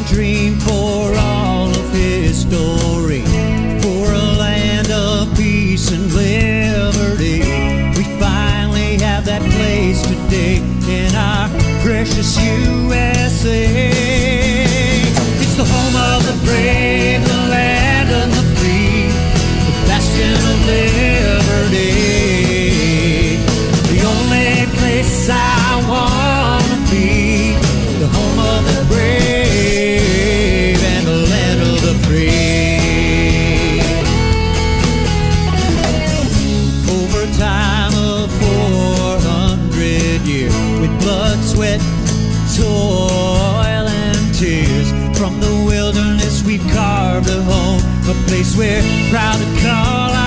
dream for all of history, for a land of peace and liberty. We finally have that place today in our precious U.S.A. It's the home of the brave, the land of the free, the bastion of liberty. The only place I wanna be, the home of the brave and the land of the free. Over time of 400 years, with blood, sweat, toil and tears, from the wilderness we've carved a home, a place we're proud to call